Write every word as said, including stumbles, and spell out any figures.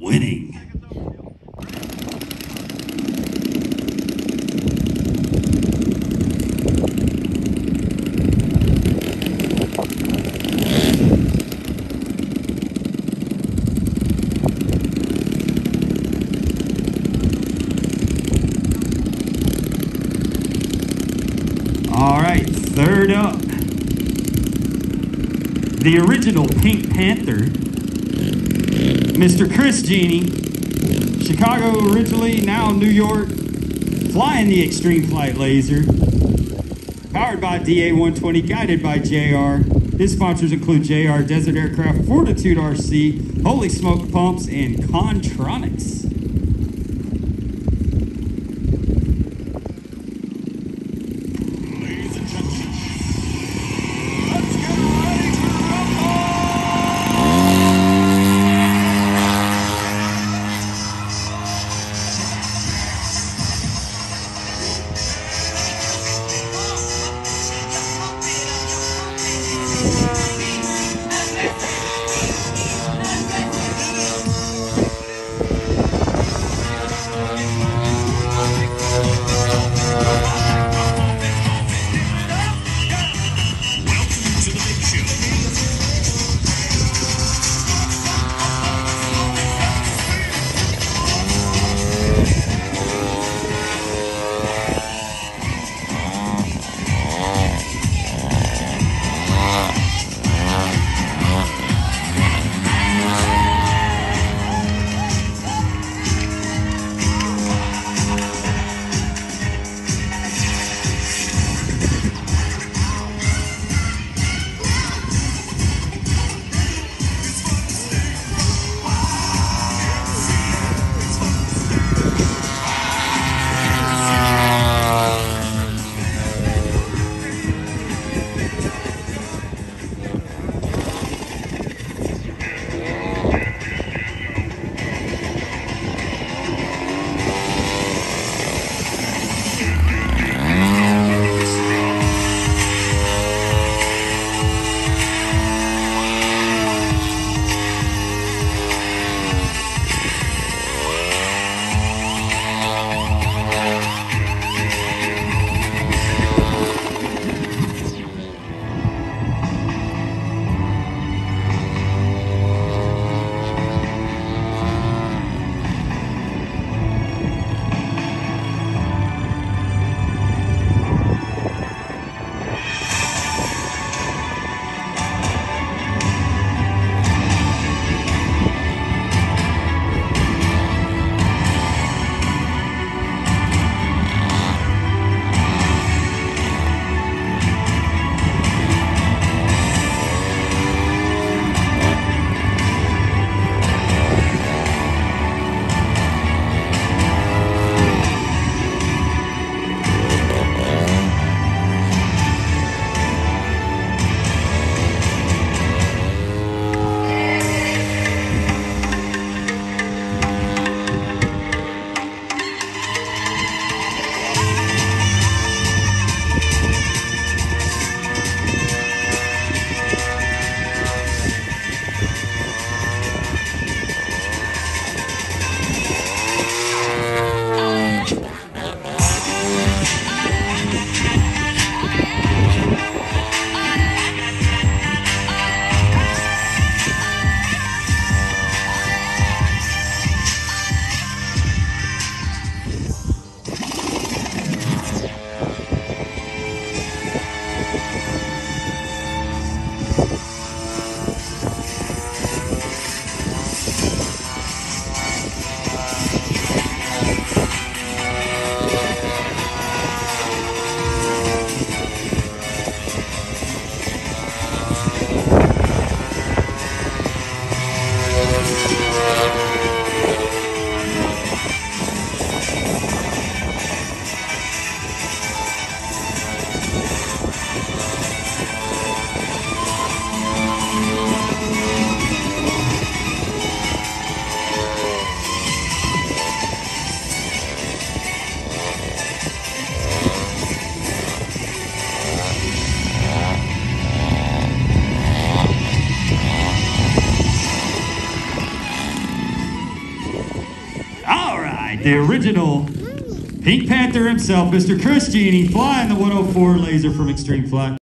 winning. All right, third up, the original Pink Panther, Mister Chris Genie, Chicago originally, now New York, flying the Extreme Flight Laser, powered by D A one twenty, guided by J R. His sponsors include J R, Desert Aircraft, Fortitude R C, Holy Smoke Pumps, and Contronics. right, the original Pink Panther himself, Mister Chris Genie, flying the one oh four laser from Extreme Flight.